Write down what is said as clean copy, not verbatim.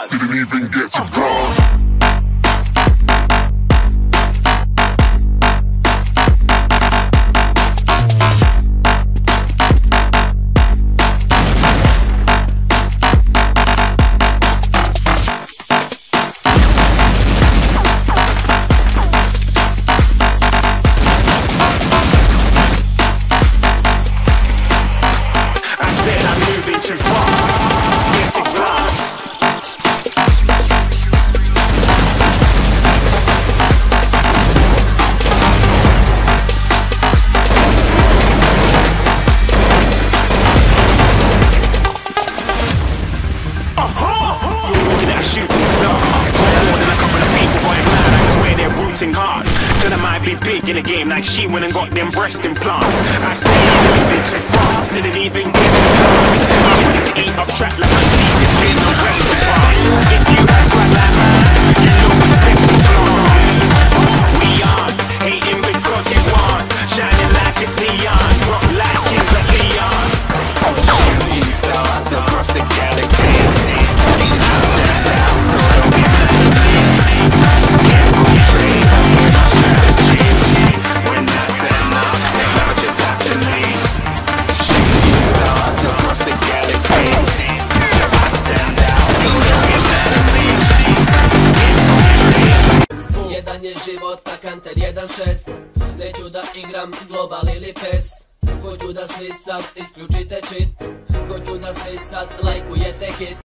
class. Didn't even get to class. Too far, get to class. You're looking at a shooting star. More than a couple of people going mad, I swear they're rooting hard. So they might be big in the game like she went and got them breast implants. I say I'm moving too fast, didn't even get to class. I'm ready to eat up track like I'm seated in a restaurant. If you have swag like mine, you know it's best to class. We aren't hating because you want, shining like it's neon, rock like Kings of Leon. Shooting stars across the galaxy. I stand out so don't be mad at me. Can't portray my strategy. When I turn up, I just have to leave. Shooting stars across the galaxy. I stand out so don't be mad at me. Can't portray. Jedan je život, a kanter 1.6. Neću da igram global ili pes. Hoću da svi sad isključite cheat. Hoću da svi sad lajkujete hit.